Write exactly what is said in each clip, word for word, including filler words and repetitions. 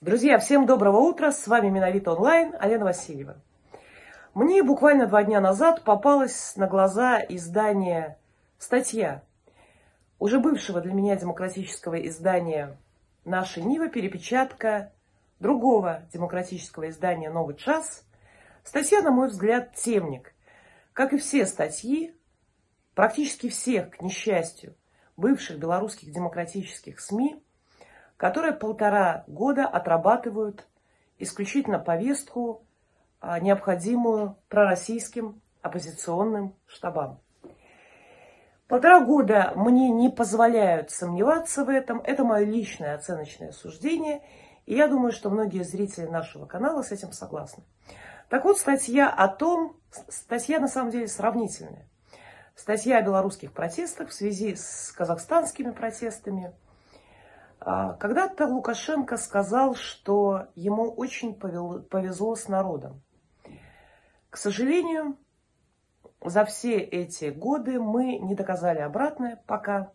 Друзья, всем доброго утра, с вами Миновито онлайн, Алена Васильева. Мне буквально два дня назад попалась на глаза издание, статья уже бывшего для меня демократического издания «Наша Нива», перепечатка другого демократического издания «Новый час». Статья, на мой взгляд, темник. Как и все статьи, практически всех, к несчастью, бывших белорусских демократических СМИ, которые полтора года отрабатывают исключительно повестку, необходимую пророссийским оппозиционным штабам. Полтора года мне не позволяют сомневаться в этом. Это мое личное оценочное суждение. И я думаю, что многие зрители нашего канала с этим согласны. Так вот, статья о том, статья на самом деле сравнительная. Статья о белорусских протестах в связи с казахстанскими протестами. Когда-то Лукашенко сказал, что ему очень повезло с народом. К сожалению, за все эти годы мы не доказали обратное пока.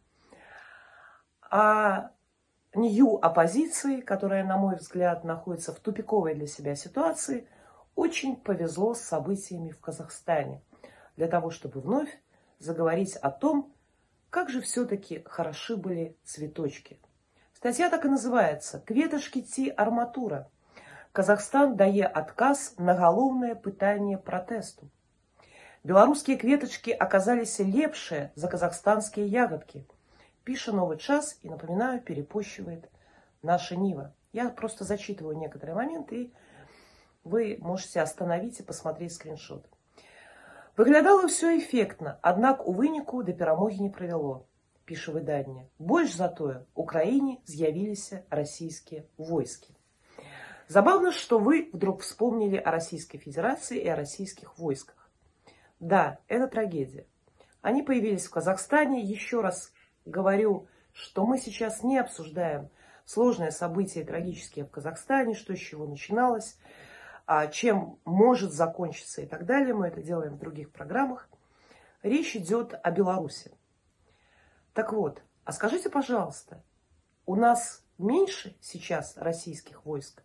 А нью-оппозиции, которая, на мой взгляд, находится в тупиковой для себя ситуации, очень повезло с событиями в Казахстане. Для того, чтобы вновь заговорить о том, как же все-таки хороши были цветочки. Статья так и называется «Кветашки ти арматура. Казахстан дае отказ на галоўнае пытанне протесту». Белорусские кветочки оказались лепшие за казахстанские ягодки. Пишет «Новый час» и, напоминаю, перепощивает «Наша Нива». Я просто зачитываю некоторые моменты, и вы можете остановить и посмотреть скриншот. Выглядало все эффектно, однако у выніку до перамоги не провело. Піша выданне. Больш затое Украине з'явились российские войски. Забавно, что вы вдруг вспомнили о Российской Федерации и о российских войсках. Да, это трагедия. Они появились в Казахстане. Еще раз говорю, что мы сейчас не обсуждаем сложные события трагические в Казахстане, что с чего начиналось, чем может закончиться и так далее. Мы это делаем в других программах. Речь идет о Беларуси. Так вот, а скажите, пожалуйста, у нас меньше сейчас российских войск?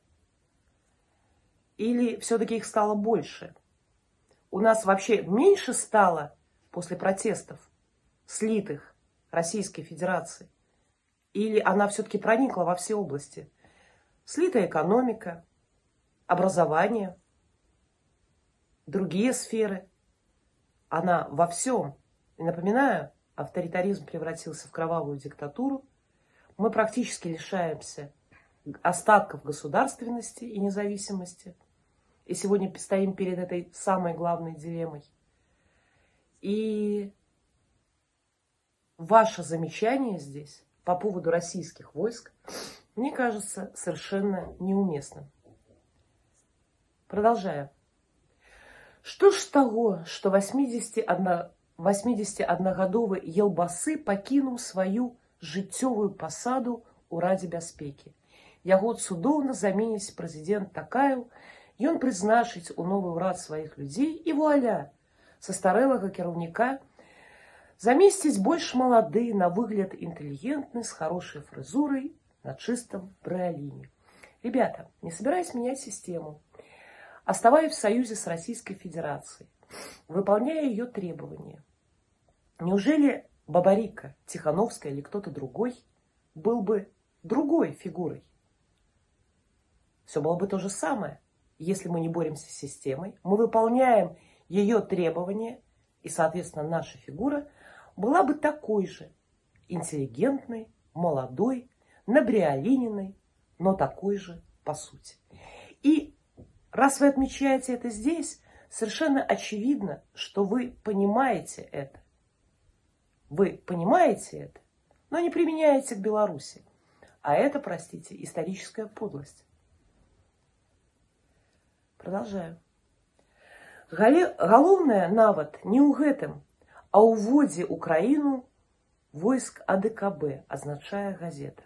Или все-таки их стало больше? У нас вообще меньше стало после протестов, слитых Российской Федерации? Или она все-таки проникла во все области? Слитая экономика, образование, другие сферы. Она во всем. И напоминаю, авторитаризм превратился в кровавую диктатуру. Мы практически лишаемся остатков государственности и независимости. И сегодня стоим перед этой самой главной дилеммой. И ваше замечание здесь по поводу российских войск, мне кажется, совершенно неуместным. Продолжаю. Что ж того, что восьмидесятиодногадовы Елбасы покинул свою жыццёвую посаду у Раде бяспекі. Яго цудоўна заменіць прэзідэнт Такаеў, ён прызначыць у новы ўрад сваіх людзей і вуаля, са старэлага кіраўніка замесціць больш малады, на выгляд интеллигентный, с хорошей фризурой, на чистом бриолине. Ребята, не собираюсь менять систему. Оставаясь в союзе с Российской Федерацией, выполняя ее требования, неужели Бабарико, Тихановская или кто-то другой был бы другой фигурой? Все было бы то же самое. Если мы не боремся с системой, мы выполняем ее требования, и, соответственно, наша фигура была бы такой же интеллигентной, молодой, набриолининой, но такой же по сути. И раз вы отмечаете это здесь, совершенно очевидно, что вы понимаете это. Вы понимаете это, но не применяете к Беларуси. А это, простите, историческая подлость. Продолжаю. Галоўнае нават не ў гэтым, а ў уводзе Украину войск АДКБ, означая газета.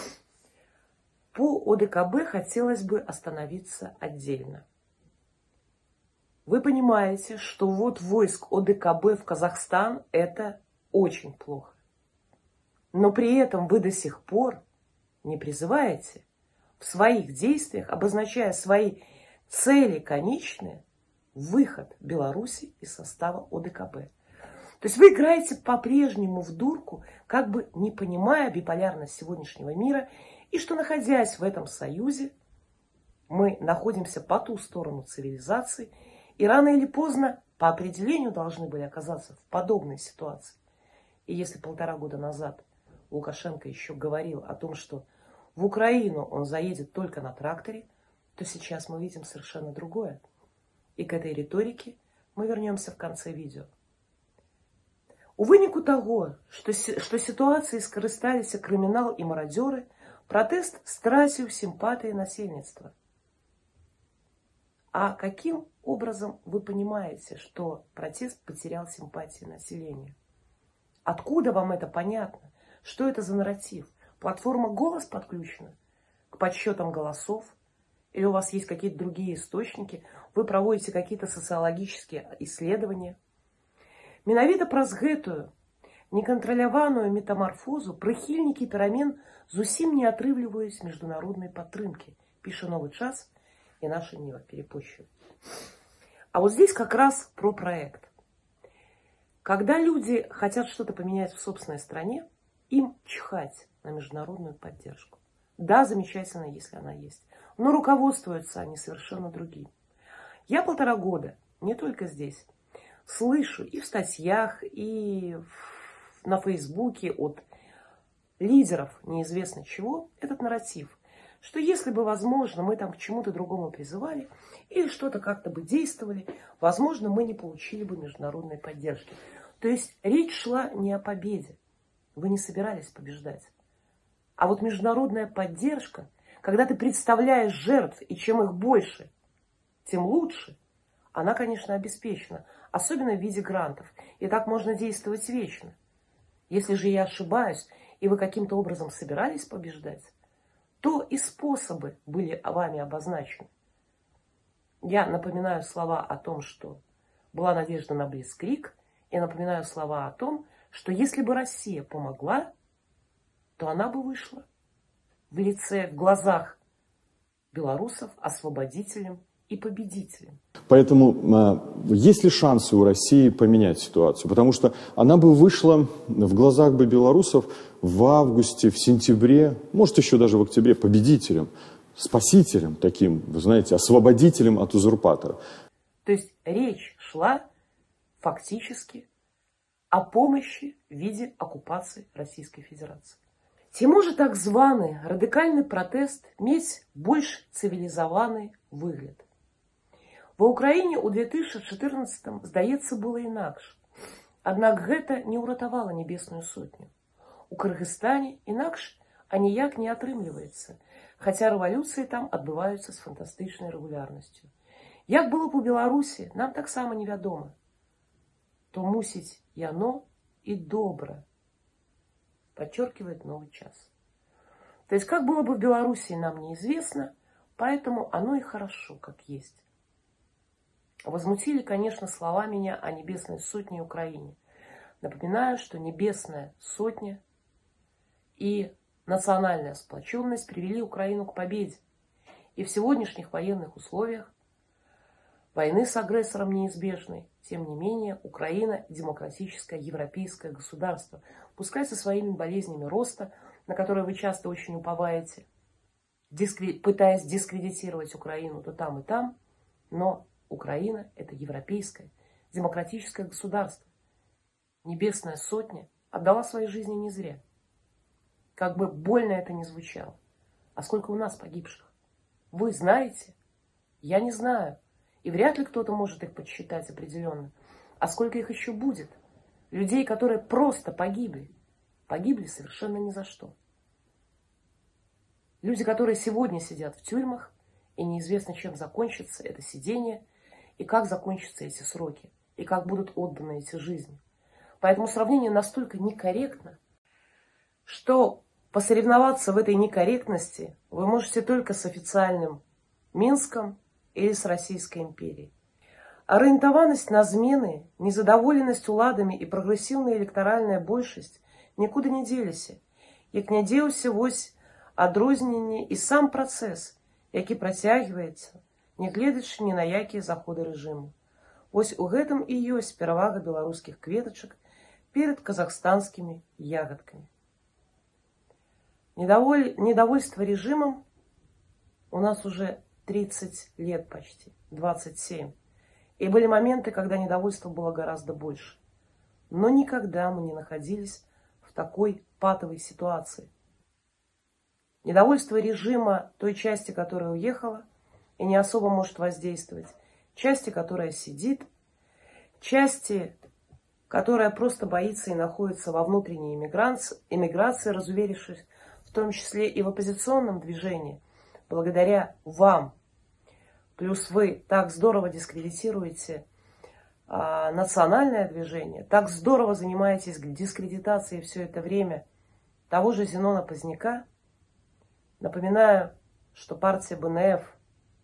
По ОДКБ хотелось бы остановиться отдельно. Вы понимаете, что ввод войск ОДКБ в Казахстан – это очень плохо. Но при этом вы до сих пор не призываете в своих действиях, обозначая свои цели конечные, выход Беларуси из состава О Дэ Ка Бэ. То есть вы играете по-прежнему в дурку, как бы не понимая биполярность сегодняшнего мира, и что, находясь в этом союзе, мы находимся по ту сторону цивилизации, и рано или поздно по определению должны были оказаться в подобной ситуации. И если полтора года назад Лукашенко еще говорил о том, что в Украину он заедет только на тракторе, то сейчас мы видим совершенно другое. И к этой риторике мы вернемся в конце видео. У выніку того, что, что ситуацией скористалися криминал и мародеры, протест страсил симпатии насельництва. А каким образом вы понимаете, что протест потерял симпатии населения? Откуда вам это понятно? Что это за нарратив? Платформа «Голос» подключена к подсчетам голосов? Или у вас есть какие-то другие источники? Вы проводите какие-то социологические исследования? Менавіта праз гэтую некантраляваную метамарфозу прыхільнікі перамен зусім не атрымліваюць міжнароднай падтрымкі, пишет «Новый час» и наша Нива перепощивает. А вот здесь как раз про проект. Когда люди хотят что-то поменять в собственной стране, им чихать на международную поддержку. Да, замечательно, если она есть. Но руководствуются они совершенно другим. Я полтора года, не только здесь, слышу и в статьях, и на Фейсбуке от лидеров неизвестно чего этот нарратив, что если бы, возможно, мы там к чему-то другому призывали или что-то как-то бы действовали, возможно, мы не получили бы международной поддержки. То есть речь шла не о победе. Вы не собирались побеждать. А вот международная поддержка, когда ты представляешь жертв, и чем их больше, тем лучше, она, конечно, обеспечена. Особенно в виде грантов. И так можно действовать вечно. Если же я ошибаюсь, и вы каким-то образом собирались побеждать, то и способы были вами обозначены. Я напоминаю слова о том, что была надежда на Блицкриг, и напоминаю слова о том, что если бы Россия помогла, то она бы вышла в лице, в глазах белорусов освободителем и победителем. Поэтому есть ли шансы у России поменять ситуацию? Потому что она бы вышла в глазах бы белорусов в августе, в сентябре, может еще даже в октябре победителем, спасителем таким, вы знаете, освободителем от узурпатора. То есть речь шла фактически о помощи в виде оккупации Российской Федерации. Ці може так званий радикальний протест мець больш цивілізаваны выгляд. Ва Украине у две тысячи четырнадцатом, здаецца, было інакш. Аднак гэта не ўратавала небесную сотню. У Кыргызстане інакш аніяк не атрымліваецца, хаця рэвалюцыі там адбываюцца з фантастычнай рэгулярнасцю. Як было б у Беларусі, нам таксама невядома. То мусіць яно і добра, подчеркивает «Новый час». То есть, как было бы в Беларуси, нам неизвестно, поэтому оно и хорошо, как есть. Возмутили, конечно, слова меня о Небесной Сотне Украине. Напоминаю, что Небесная Сотня и национальная сплоченность привели Украину к победе. И в сегодняшних военных условиях войны с агрессором неизбежной, тем не менее, Украина – демократическое европейское государство, пускай со своими болезнями роста, на которые вы часто очень уповаете, дискри... пытаясь дискредитировать Украину то там и там, но Украина – это европейское, демократическое государство. Небесная Сотня отдала своей жизни не зря. Как бы больно это ни звучало. А сколько у нас погибших? Вы знаете? Я не знаю. И вряд ли кто-то может их подсчитать определенно. А сколько их еще будет? Людей, которые просто погибли. Погибли совершенно ни за что. Люди, которые сегодня сидят в тюрьмах, и неизвестно, чем закончится это сидение, и как закончатся эти сроки, и как будут отданы эти жизни. Поэтому сравнение настолько некорректно, что посоревноваться в этой некорректности вы можете только с официальным Минском или с Российской империей. Ориентованность на змены, незадоволенность уладами и прогрессивная электоральная большесть никуда не делись. Як не делся вось адрозненне і сам працэс, які працягваецца, нягледзячы ні на якія заходы рэжыму. Вось у гэтым і ёсць перавага беларускіх кветачак перед казахстанскімі ягодками. Недоволь... Недовольство режимом у нас уже тридцать лет почти, двадцать семь. И были моменты, когда недовольство было гораздо больше. Но никогда мы не находились в такой патовой ситуации. Недовольство режима той части, которая уехала и не особо может воздействовать, части, которая сидит, части, которая просто боится и находится во внутренней эмиграции, эмиграции, разуверившись в том числе и в оппозиционном движении, благодаря вам. Плюс вы так здорово дискредитируете а, национальное движение, так здорово занимаетесь дискредитацией все это время того же Зенона Поздняка. Напоминаю, что партия бэ эн эф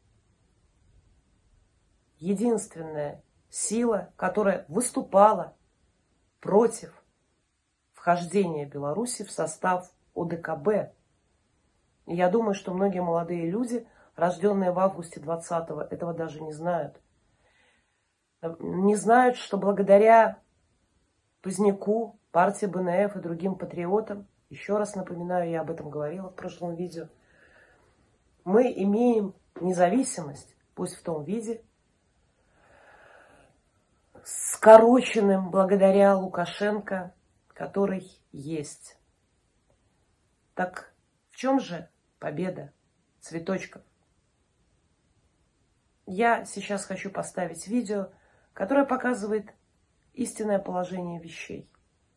единственная сила, которая выступала против вхождения Беларуси в состав о дэ ка бэ. И я думаю, что многие молодые люди, рожденные в августе двадцатого, этого даже не знают. Не знают, что благодаря Поздняку, партии бэ эн эф и другим патриотам, еще раз напоминаю, я об этом говорила в прошлом видео, мы имеем независимость, пусть в том виде, скороченным благодаря Лукашенко, который есть. Так в чем же победа цветочков? Я сейчас хочу поставить видео, которое показывает истинное положение вещей.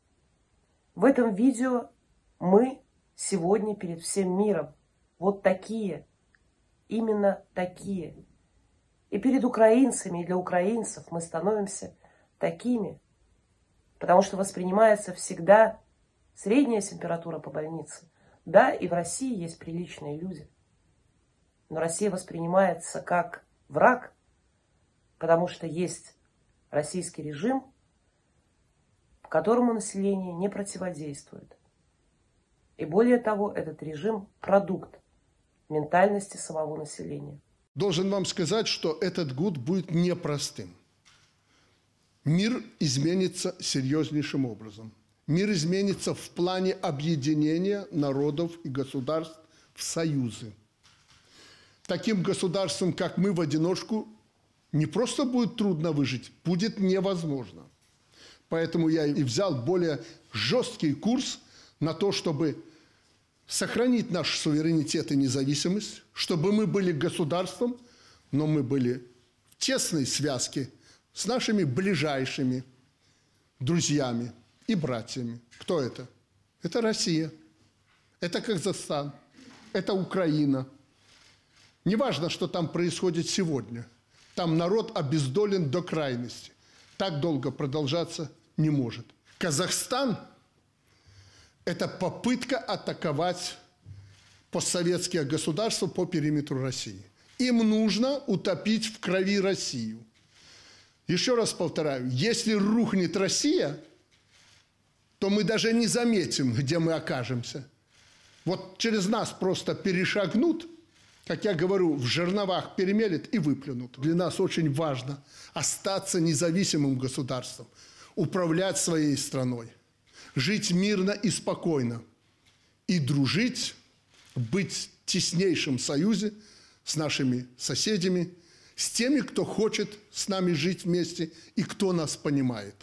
В этом видео мы сегодня перед всем миром вот такие, именно такие. И перед украинцами, и для украинцев мы становимся такими, потому что воспринимается всегда средняя температура по больнице. Да, и в России есть приличные люди, но Россия воспринимается как враг, потому что есть российский режим, которому население не противодействует. И более того, этот режим – продукт ментальности самого населения. Должен вам сказать, что этот год будет непростым. Мир изменится серьезнейшим образом. Мир изменится в плане объединения народов и государств в союзы. Таким государствам, как мы, в одиночку не просто будет трудно выжить, будет невозможно. Поэтому я и взял более жесткий курс на то, чтобы сохранить наш суверенитет и независимость, чтобы мы были государством, но мы были в тесной связке с нашими ближайшими друзьями и братьями. Кто это? Это Россия, это Казахстан, это Украина. Неважно, что там происходит сегодня. Там народ обездолен до крайности. Так долго продолжаться не может. Казахстан – это попытка атаковать постсоветские государства по периметру России. Им нужно утопить в крови Россию. Еще раз повторяю, если рухнет Россия, то мы даже не заметим, где мы окажемся. Вот через нас просто перешагнут, как я говорю, в жерновах перемелят и выплюнут. Для нас очень важно остаться независимым государством, управлять своей страной, жить мирно и спокойно, и дружить, быть в теснейшем союзе с нашими соседями, с теми, кто хочет с нами жить вместе и кто нас понимает.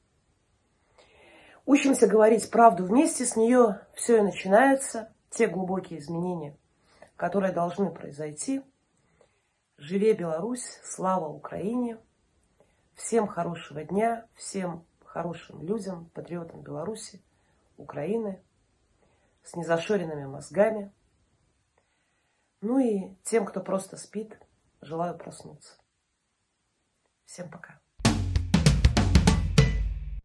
Учимся говорить правду вместе, с нее все и начинается, те глубокие изменения, которые должны произойти. Живе Беларусь, слава Украине. Всем хорошего дня, всем хорошим людям, патриотам Беларуси, Украины, с незашоренными мозгами. Ну и тем, кто просто спит, желаю проснуться. Всем пока.